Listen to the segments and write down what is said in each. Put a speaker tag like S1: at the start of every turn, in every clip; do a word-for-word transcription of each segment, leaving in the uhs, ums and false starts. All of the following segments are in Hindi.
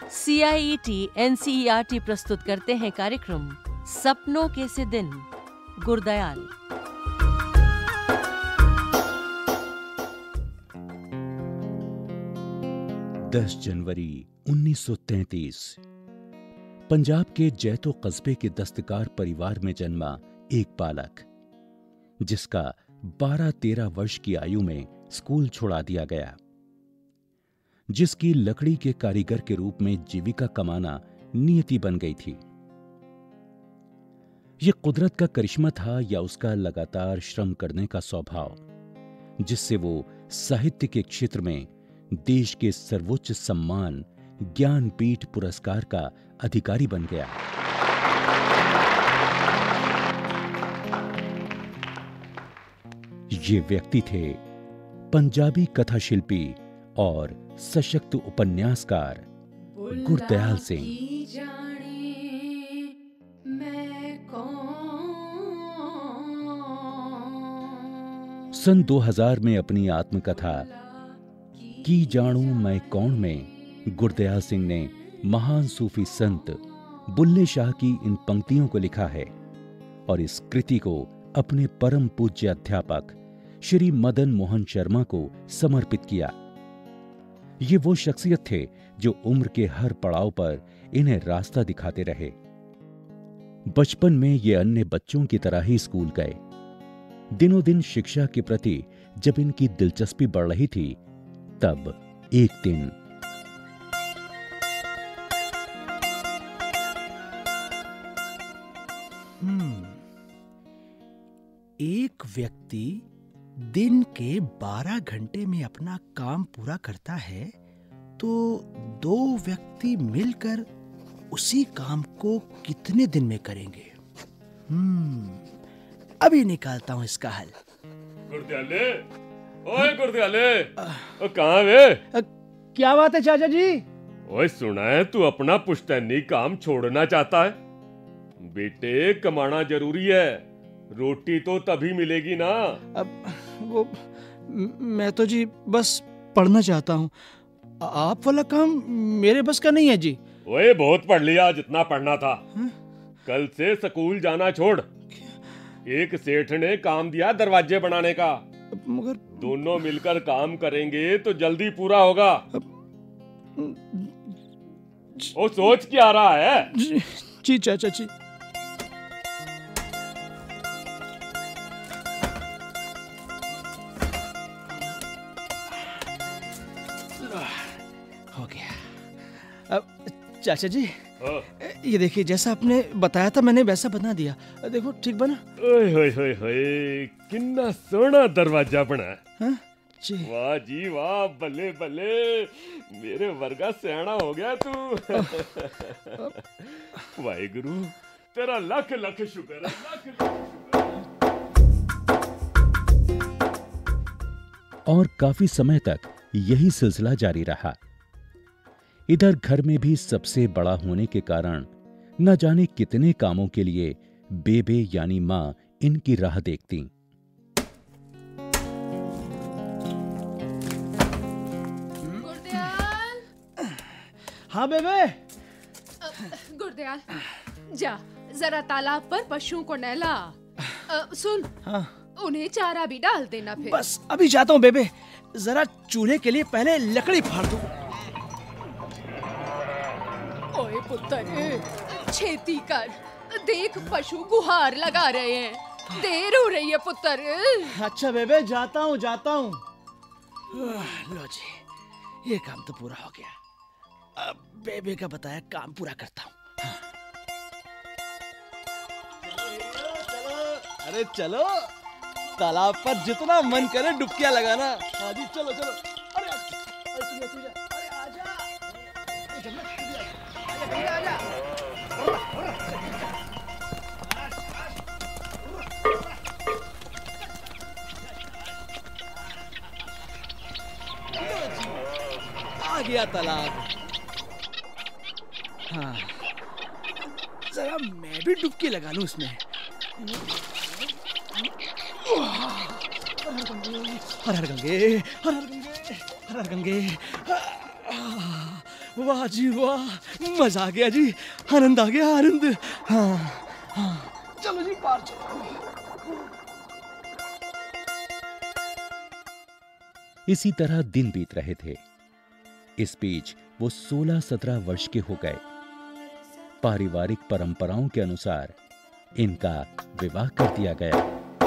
S1: C I E T N C E R T प्रस्तुत करते हैं कार्यक्रम सपनों के से दिन। गुरदयाल।
S2: दस जनवरी उन्नीस सौ तैंतीस पंजाब के जैतो कस्बे के दस्तकार परिवार में जन्मा एक बालक, जिसका बारह तेरह वर्ष की आयु में स्कूल छोड़ा दिया गया, जिसकी लकड़ी के कारीगर के रूप में जीविका कमाना नियति बन गई थी। यह कुदरत का करिश्मा था या उसका लगातार श्रम करने का स्वभाव, जिससे वो साहित्य के क्षेत्र में देश के सर्वोच्च सम्मान ज्ञानपीठ पुरस्कार का अधिकारी बन गया। ये व्यक्ति थे पंजाबी कथा शिल्पी और सशक्त उपन्यासकार गुरदयाल सिंह। सन दो हज़ार में अपनी आत्मकथा की जाणू मैं कौन में गुरदयाल सिंह ने महान सूफी संत बुल्ले शाह की इन पंक्तियों को लिखा है और इस कृति को अपने परम पूज्य अध्यापक श्री मदन मोहन शर्मा को समर्पित किया। ये वो शख्सियत थे जो उम्र के हर पड़ाव पर इन्हें रास्ता दिखाते रहे। बचपन में ये अन्य बच्चों की तरह ही स्कूल गए। दिनों दिन शिक्षा के प्रति जब इनकी दिलचस्पी बढ़ रही थी, तब एक दिन
S3: हम्म, एक व्यक्ति दिन के बारह घंटे में अपना काम पूरा करता है, तो दो व्यक्ति मिलकर उसी काम को कितने दिन में करेंगे? हम्म, अभी निकालता हूं इसका हल।
S4: गुरदयाले, ओए गुरदयाले, ओ कहाँ वे?
S3: क्या बात है चाचा जी?
S4: ओए सुना है तू अपना पुश्तैनी काम छोड़ना चाहता है? बेटे कमाना जरूरी है, रोटी तो तभी मिलेगी ना।
S3: अब वो मैं तो जी बस पढ़ना चाहता हूँ, आप वाला काम मेरे बस का नहीं है जी।
S4: ओए बहुत पढ़ लिया जितना पढ़ना था।
S3: हा?
S4: कल से स्कूल जाना छोड़। एक सेठ ने काम दिया दरवाजे बनाने का,
S3: मगर
S4: दोनों मिलकर काम करेंगे तो जल्दी पूरा होगा। ओ सोच क्या रहा है?
S3: जी, जी चाचा जी। हो गया। अब चाचा जी, ये देखिए जैसा आपने बताया था मैंने वैसा बना दिया। देखो ठीक बना?
S4: ओए होए होए होए, कितना सोहना दरवाजा बना है।
S3: हाँ? जी।
S4: वाह जी वाह, बल्ले बल्ले, मेरे वर्गा सियाना हो गया तू। वाहिगुरु तेरा लख लख शुक्र है, लख लख शुक्र।
S2: और काफी समय तक यही सिलसिला जारी रहा। इधर घर में भी सबसे बड़ा होने के कारण न जाने कितने कामों के लिए बेबे यानी मां इनकी राह देखती।
S5: गुरदयाल।
S3: हाँ बेबे।
S5: गुरदयाल जा जरा तालाब पर पशुओं को नहला। अ, सुन,
S3: हाँ।
S5: उन्हें चारा भी डाल देना फिर।
S3: बस अभी जाता हूँ बेबे, जरा चूल्हे के लिए पहले लकड़ी फाड़ दूं।
S5: ओए पुत्र, छेती कर, देख पशु गुहार लगा रहे हैं, देर हो रही है पुत्र।
S3: अच्छा बेबे जाता हूँ जाता हूँ। लो जी, ये काम तो पूरा हो गया। अब बेबे का बताया काम पूरा करता हूँ। हाँ। अरे चलो, तालाब पर जितना मन करे डुबकियां लगाना। हाँ जी चलो चलो। अरे अरे तू जा, तू जा। अरे आजा, आजा भैया आजा। आ गया तालाब। हाँ, जरा मैं भी डुबकी लगा लूं इसमें। हर हर गंगे, हर हर गंगे, हर हर गंगे। वाह जी वाह, मजा आ गया जी, आनंद आ गया, आनंद। हाँ हाँ, चलो जी पार चलो।
S2: इसी तरह दिन बीत रहे थे। इस बीच वो सोलह सत्रह वर्ष के हो गए। पारिवारिक परंपराओं के अनुसार इनका विवाह कर दिया गया।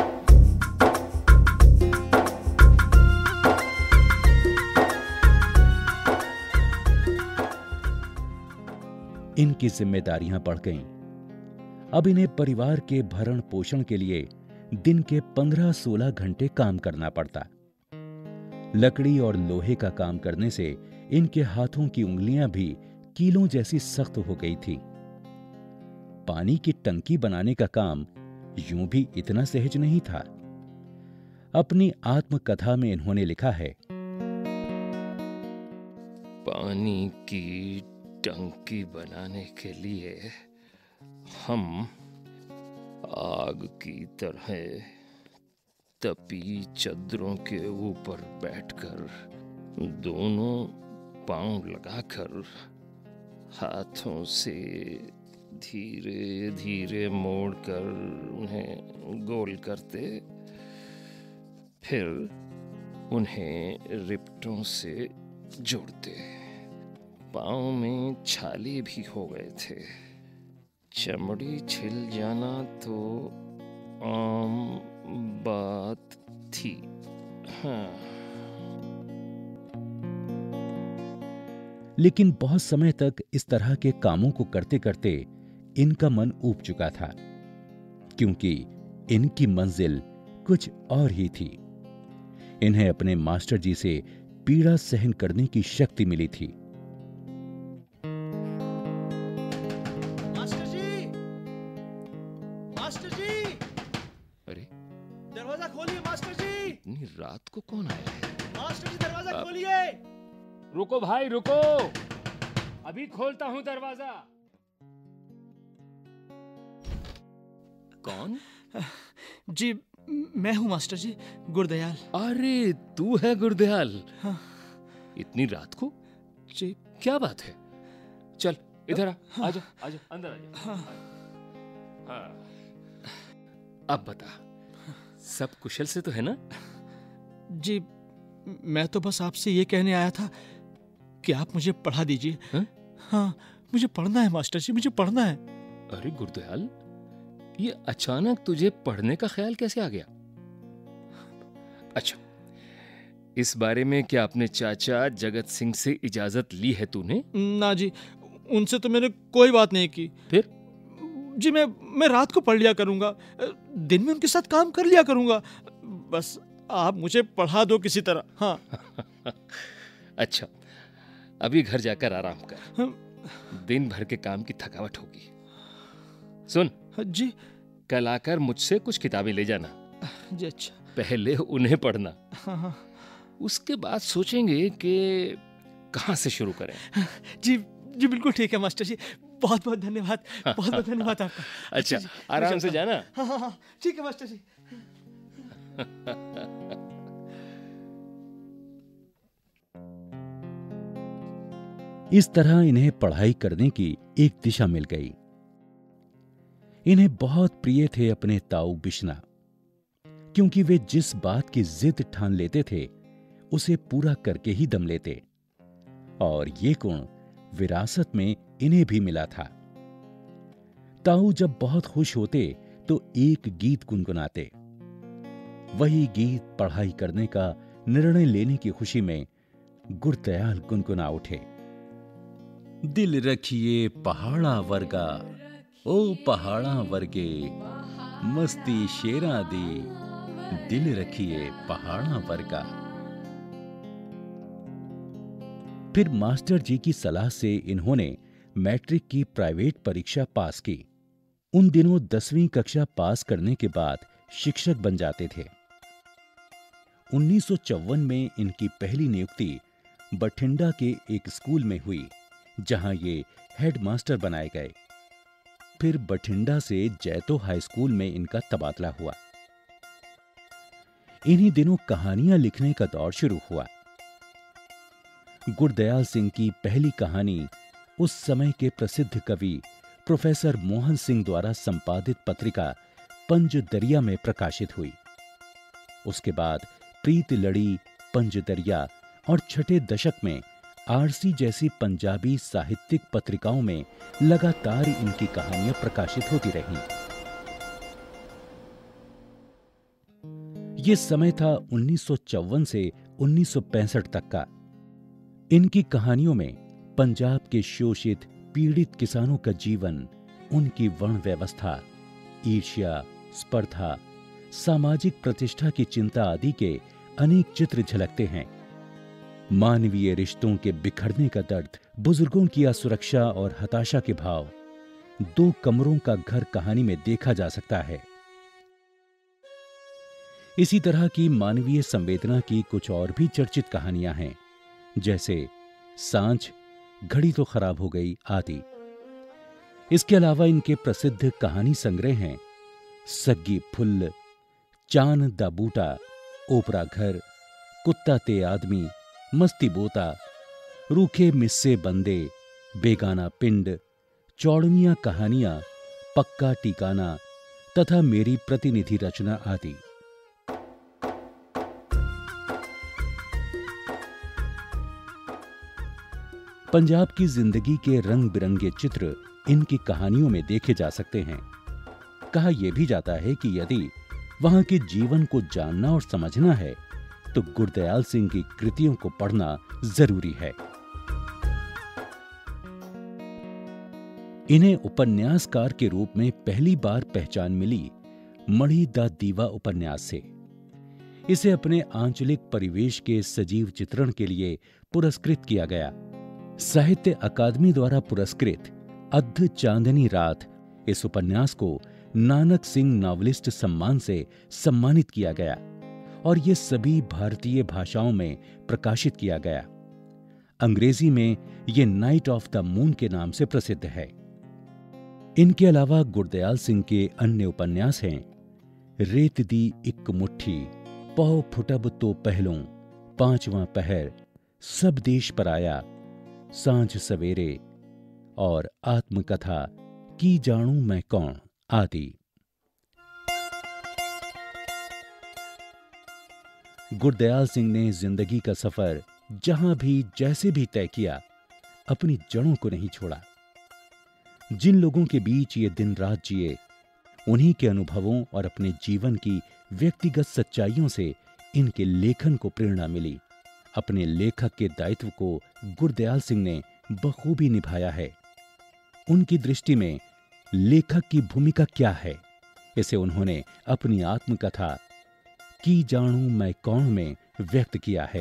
S2: इनकी जिम्मेदारियां बढ़ गईं। अब इन्हें परिवार के भरण पोषण के लिए दिन के पंद्रह सोलह घंटे काम करना पड़ता। लकड़ी और लोहे का काम करने से इनके हाथों की उंगलियां भी कीलों जैसी सख्त हो गई थी। पानी की टंकी बनाने का काम यूं भी इतना सहज नहीं था। अपनी आत्मकथा में इन्होंने लिखा है,
S6: पानी की टंकी बनाने के लिए हम आग की तरह तपी चद्दरों के ऊपर बैठकर दोनों पांव लगाकर हाथों से धीरे धीरे मोड़कर उन्हें गोल करते, फिर उन्हें रिपटों से जोड़ते। पाँव में छाले भी हो गए थे। चमड़ी छिल जाना तो आम बात थी। हाँ।
S2: लेकिन बहुत समय तक इस तरह के कामों को करते करते इनका मन ऊब चुका था, क्योंकि इनकी मंजिल कुछ और ही थी। इन्हें अपने मास्टर जी से पीड़ा सहन करने की शक्ति मिली थी।
S3: मास्टर जी, मास्टर जी,
S6: अरे
S3: दरवाजा खोलिए मास्टर जी।
S6: इतनी रात को कौन आया है?
S3: मास्टर जी दरवाजा खोलिए।
S7: रुको भाई रुको, अभी खोलता हूं दरवाजा।
S6: कौन?
S3: जी मैं हूँ मास्टर जी, गुरदयाल।
S6: अरे तू है गुरदयाल?
S3: हाँ।
S6: इतनी रात को?
S3: जी
S6: क्या बात है? चल इधर आ, आजा आजा अंदर आजा।
S3: हाँ।
S6: हाँ। अब बता, सब कुशल से तो है ना?
S3: जी मैं तो बस आपसे ये कहने आया था कि आप मुझे पढ़ा दीजिए।
S6: हाँ?
S3: हाँ मुझे पढ़ना है मास्टर जी, मुझे पढ़ना है।
S6: अरे गुरदयाल, ये अचानक तुझे पढ़ने का ख्याल कैसे आ गया? अच्छा, इस बारे में क्या अपने चाचा जगत सिंह से इजाजत ली है तूने?
S3: ना जी, उनसे तो मैंने कोई बात नहीं की।
S6: फिर?
S3: जी मैं मैं रात को पढ़ लिया करूंगा, दिन में उनके साथ काम कर लिया करूंगा। बस आप मुझे पढ़ा दो किसी तरह। हाँ।
S6: अच्छा, अभी घर जाकर आराम कर।
S3: हाँ।
S6: दिन भर के काम की थकावट होगी। सुन
S3: जी।
S6: कल आकर मुझसे कुछ किताबें ले जाना।
S3: जी अच्छा।
S6: पहले उन्हें पढ़ना।
S3: हाँ हाँ।
S6: उसके बाद सोचेंगे कि कहाँ से शुरू करें।
S3: जी जी बिल्कुल ठीक है मास्टर जी, बहुत बहुत धन्यवाद, बहुत बहुत धन्यवाद आपका।
S6: अच्छा, आराम से जाना।
S3: हाँ हाँ हाँ ठीक है मास्टर जी।
S2: इस तरह इन्हें पढ़ाई करने की एक दिशा मिल गई। इन्हें बहुत प्रिय थे अपने ताऊ बिश्ना, क्योंकि वे जिस बात की जिद ठान लेते थे उसे पूरा करके ही दम लेते, और ये गुण विरासत में इन्हें भी मिला था। ताऊ जब बहुत खुश होते तो एक गीत गुनगुनाते। वही गीत पढ़ाई करने का निर्णय लेने की खुशी में गुरदयाल गुनगुना उठे। दिल रखिए पहाड़ा वर्गा, ओ पहाड़ा वर्गे, मस्ती शेरा दी, दिल रखिए पहाड़ा वर्गा। फिर मास्टर जी की सलाह से इन्होंने मैट्रिक की प्राइवेट परीक्षा पास की। उन दिनों दसवीं कक्षा पास करने के बाद शिक्षक बन जाते थे। उन्नीस सौ चौवन में इनकी पहली नियुक्ति बठिंडा के एक स्कूल में हुई, जहां ये हेडमास्टर बनाए गए। फिर बठिंडा से जैतो हाई स्कूल में इनका तबादला हुआ। इन्हीं दिनों कहानियां लिखने का दौर शुरू हुआ। गुरदयाल सिंह की पहली कहानी उस समय के प्रसिद्ध कवि प्रोफेसर मोहन सिंह द्वारा संपादित पत्रिका पंज दरिया में प्रकाशित हुई। उसके बाद प्रीत लड़ी, पंज दरिया और छठे दशक में आरसी जैसी पंजाबी साहित्यिक पत्रिकाओं में लगातार इनकी कहानियां प्रकाशित होती रहीं। यह समय था उन्नीस सौ चौवन से उन्नीस सौ पैंसठ तक का। इनकी कहानियों में पंजाब के शोषित पीड़ित किसानों का जीवन, उनकी वर्ण व्यवस्था, ईर्ष्या, स्पर्धा, सामाजिक प्रतिष्ठा की चिंता आदि के अनेक चित्र झलकते हैं। मानवीय रिश्तों के बिखरने का दर्द, बुजुर्गों की असुरक्षा और हताशा के भाव दो कमरों का घर कहानी में देखा जा सकता है। इसी तरह की मानवीय संवेदना की कुछ और भी चर्चित कहानियां हैं, जैसे सांझ, घड़ी तो खराब हो गई आदि। इसके अलावा इनके प्रसिद्ध कहानी संग्रह हैं सग्गी फुल्ल, चान दा बूटा, ओपरा घर, कुत्ता ते आदमी, मस्ती बोता, रूखे मिस्से बंदे, बेगाना पिंड, चौड़मियां कहानियां, पक्का टिकाना तथा मेरी प्रतिनिधि रचना आदि। पंजाब की जिंदगी के रंग बिरंगे चित्र इनकी कहानियों में देखे जा सकते हैं। कहा यह भी जाता है कि यदि वहां के जीवन को जानना और समझना है तो गुरदयाल सिंह की कृतियों को पढ़ना जरूरी है। इन्हें उपन्यासकार के रूप में पहली बार पहचान मिली मढ़ी दा दीवा उपन्यास से। इसे अपने आंचलिक परिवेश के सजीव चित्रण के लिए पुरस्कृत किया गया। साहित्य अकादमी द्वारा पुरस्कृत अद्ध चांदनी रात इस उपन्यास को नानक सिंह नॉवलिस्ट सम्मान से सम्मानित किया गया और ये सभी भारतीय भाषाओं में प्रकाशित किया गया। अंग्रेजी में ये नाइट ऑफ द मून के नाम से प्रसिद्ध है। इनके अलावा गुरदयाल सिंह के अन्य उपन्यास हैं रेत दी इक मुट्ठी, पौ फुटब तो पहलों, पांचवां पहर, सब देश पर आया, सांझ सवेरे और आत्मकथा की जाणू मैं कौन आदि। गुरदयाल सिंह ने जिंदगी का सफर जहां भी जैसे भी तय किया, अपनी जड़ों को नहीं छोड़ा। जिन लोगों के बीच ये दिन रात जिए, उन्हीं के अनुभवों और अपने जीवन की व्यक्तिगत सच्चाइयों से इनके लेखन को प्रेरणा मिली। अपने लेखक के दायित्व को गुरदयाल सिंह ने बखूबी निभाया है। उनकी दृष्टि में लेखक की भूमिका क्या है, इसे उन्होंने अपनी आत्मकथा की जाणू मैं कौन में व्यक्त किया है।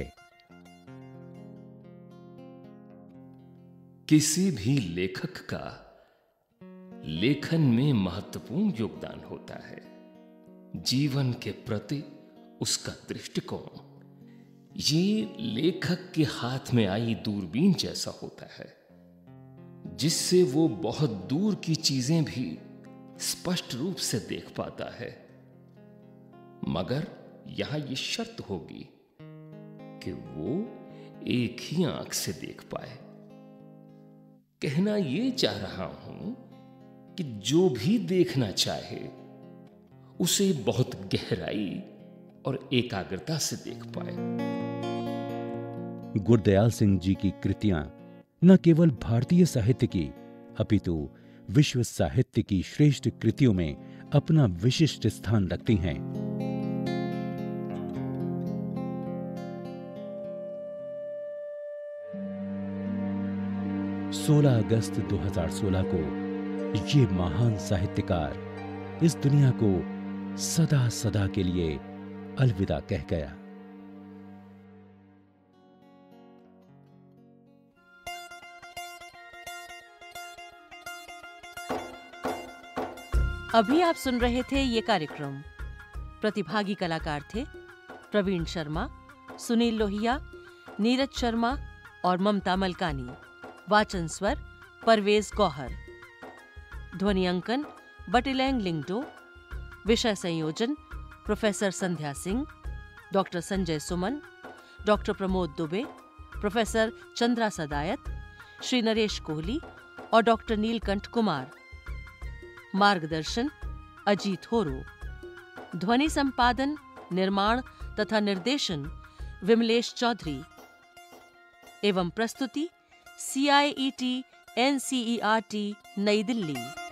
S6: किसी भी लेखक का लेखन में महत्वपूर्ण योगदान होता है। जीवन के प्रति उसका दृष्टिकोण ये लेखक के हाथ में आई दूरबीन जैसा होता है, जिससे वो बहुत दूर की चीजें भी स्पष्ट रूप से देख पाता है। मगर यहां ये शर्त होगी कि वो एक ही आंख से देख पाए। कहना ये चाह रहा हूं कि जो भी देखना चाहे उसे बहुत गहराई और एकाग्रता से देख पाए।
S2: गुरदयाल सिंह जी की कृतियां न केवल भारतीय साहित्य की, अपितु विश्व साहित्य की श्रेष्ठ कृतियों में अपना विशिष्ट स्थान रखती हैं। सोलह अगस्त दो हज़ार सोलह को ये महान साहित्यकार इस दुनिया को सदा सदा के लिए अलविदा कह गया।
S1: अभी आप सुन रहे थे ये कार्यक्रम। प्रतिभागी कलाकार थे प्रवीण शर्मा, सुनील लोहिया, नीरज शर्मा और ममता मलकानी। वाचन स्वर परवेज गौहर। ध्वनि अंकन बटिलैंग लिंगडो। विषय संयोजन professor Sandhya Singh, doctor Sanjay Suman, doctor Pramod Dubey, professor Chandra Sadayat, Shri Naresh Kohli और डॉक्टर नीलकंठ कुमार। मार्गदर्शन अजीत होरो। ध्वनि संपादन, निर्माण तथा निर्देशन विमलेश चौधरी एवं प्रस्तुति C I E T N C E R T New Delhi.